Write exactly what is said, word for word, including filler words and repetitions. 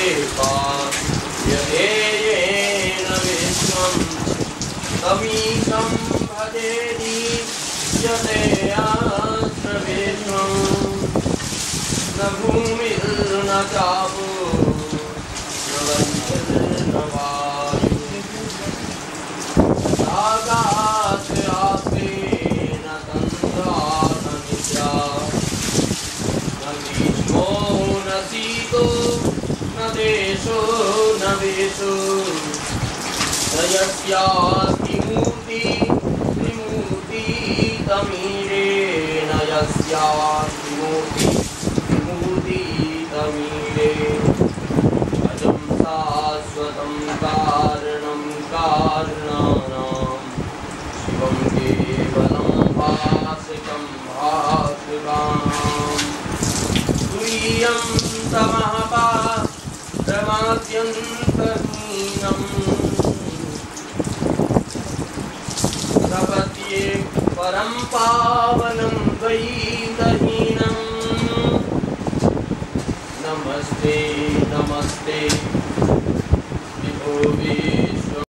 यदेयेन विश्वं तमीशं भजेति यदेयात्र विश्वं न भूमिर्न चापो न वह्निर्न वायुः आकाशे न तन्द्रा न निद्रा न ग्रीष्मो न शीतो न देशो न वेशो न यस्यास्ति मूर्ति त्रिमूर्ति तमीरे न यस्यास्ति मूर्ति त्रिमूर्ति तमीरे अजं शाश्वतं कारणं कारणानां शिवं केवलं भासकं भासकाम् तुरीयं तमः प्रमाद्यन्तहीनं प्रपद्ये परं पावनं द्वैतहीनं नमस्ते नमस्ते विभो